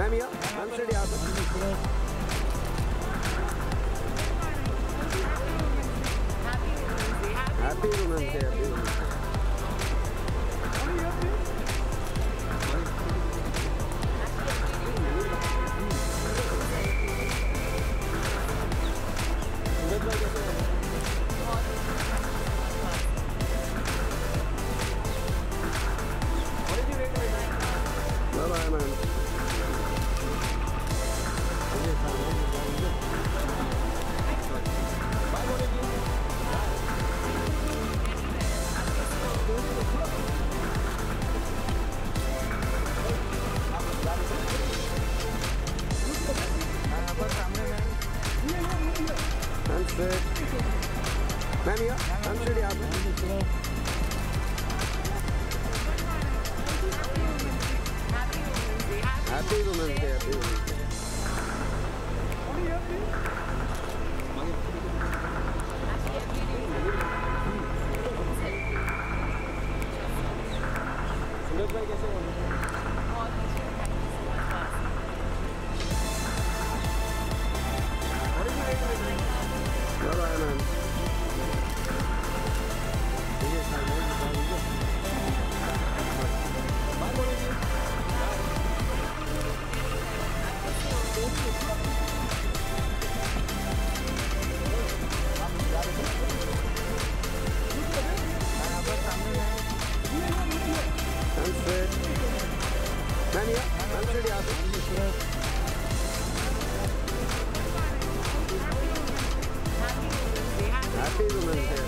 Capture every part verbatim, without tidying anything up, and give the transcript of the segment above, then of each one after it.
Ma'am या ma'am study आप happy women's day happy bye ma'am ma'am या ma'am study आप happy women's day happy Suraj भाई कैसे हो? बाय मैम मैम या मैम स्टडी आप हैप्पी वुमेन्स डे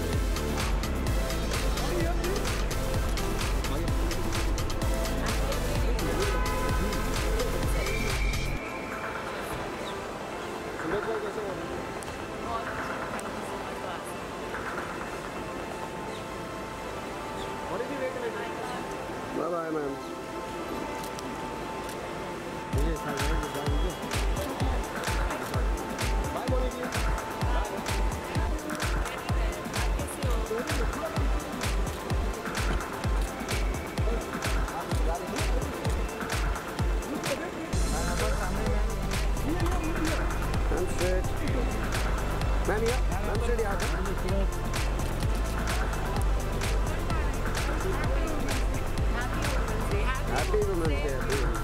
सूरज भाई कैसे हो? बाय बाय मैम मैम या मैम स्टडी आप हैप्पी वुमेन्स डे हैप्पी